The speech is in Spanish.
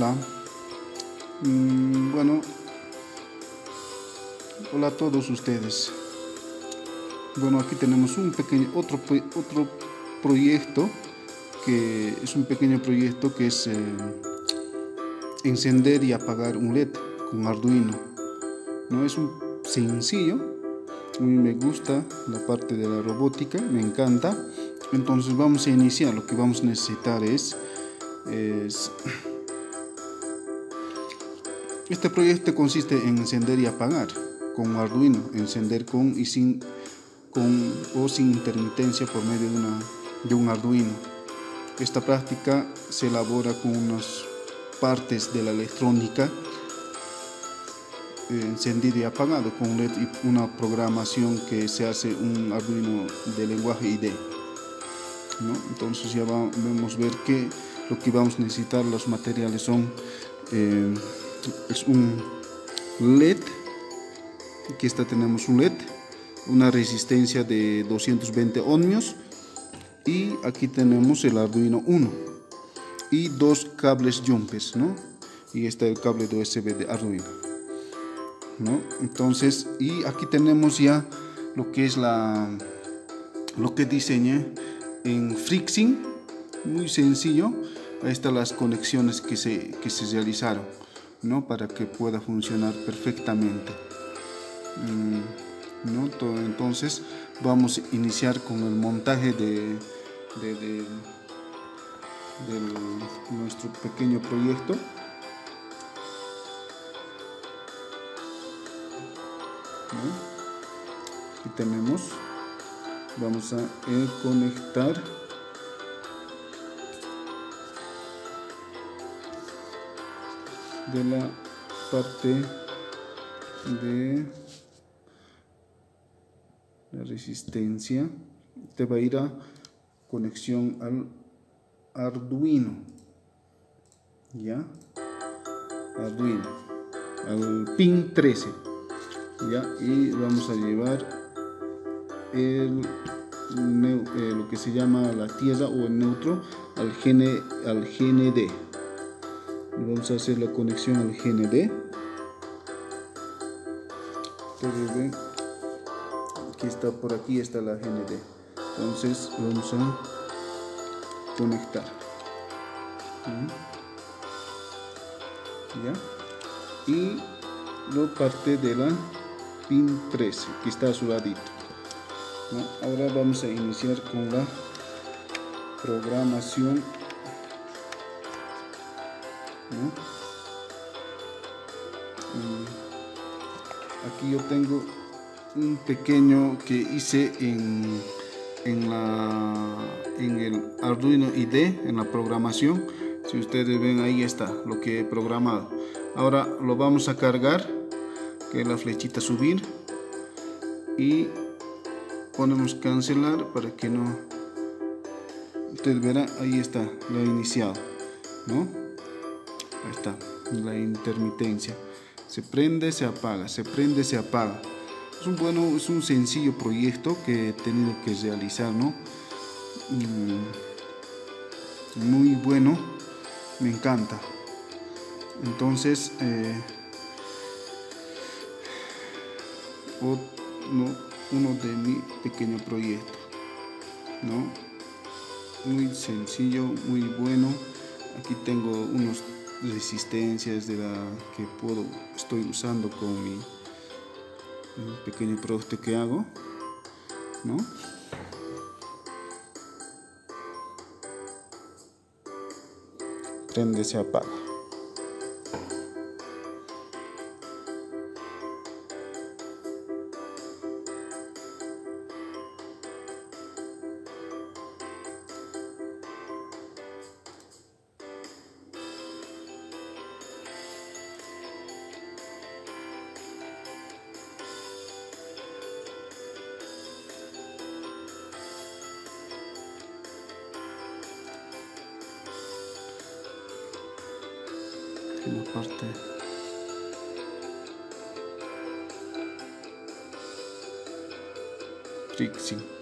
Hola. Bueno, hola a todos ustedes. Bueno, aquí tenemos un pequeño otro proyecto, que es un pequeño proyecto que es encender y apagar un LED con Arduino. No es un sencillo. A mí me gusta la parte de la robótica, me encanta. Entonces vamos a iniciar. Lo que vamos a necesitar es este proyecto consiste en encender y apagar con Arduino, encender con o sin intermitencia por medio de un Arduino. Esta práctica se elabora con unas partes de la electrónica, encendido y apagado con LED y una programación que se hace un Arduino de lenguaje IDE, ¿no? Entonces ya vamos a ver que lo que vamos a necesitar, los materiales son es un LED. Aquí tenemos un LED, una resistencia de 220 ohmios, y aquí tenemos el Arduino Uno y dos cables jumpers, ¿no? Y está el cable de USB de Arduino, ¿no? Entonces, y aquí tenemos ya lo que es lo que diseñé en FreeSync, muy sencillo. Ahí están las conexiones que se realizaron, ¿no? Para que pueda funcionar perfectamente, ¿no? Entonces vamos a iniciar con el montaje de nuestro pequeño proyecto. ¿No? Aquí tenemos, vamos a conectar de la parte de la resistencia. Te va a ir a conexión al Arduino, ya, Arduino al pin 13, ya, y vamos a llevar lo que se llama la tierra o el neutro al GND, y vamos a hacer la conexión al GND. Ustedes ven, aquí está, por aquí está la GND. Entonces vamos a conectar, ¿ya? Y lo parte de la pin 13 que está a su ladito, ¿no? Ahora vamos a iniciar con la programación, ¿no? Aquí yo tengo un pequeño que hice en el Arduino IDE, en la programación. Si ustedes ven, ahí está lo que he programado. Ahora lo vamos a cargar, que es la flechita subir, y ponemos cancelar para que no. Ustedes verán, ahí está, lo he iniciado, ¿no? Ahí está la intermitencia. Se prende, se apaga, se prende, se apaga. Es un sencillo proyecto que he tenido que realizar, ¿no? Muy bueno, me encanta. Entonces, uno de mi pequeño proyecto, ¿no? Muy sencillo, muy bueno. Aquí tengo unas resistencias de la que estoy usando con mi pequeño proyecto que hago, ¿no? Prende, se apaga. En la parte FreeSync.